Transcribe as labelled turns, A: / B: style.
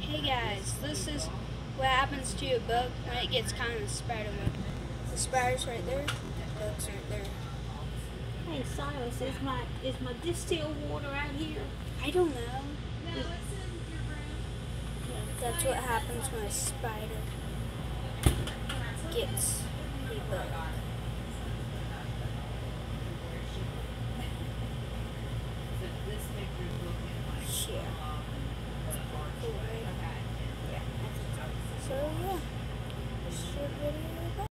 A: Hey guys, this is what happens to a book when it gets kind of spider web. The spider's right there, the book's right there.
B: Hey Silas, is my distilled water out here?
A: I don't know. That's what happens when a spider gets a book. Yeah. Cool, right? Yeah. So yeah, this is your video.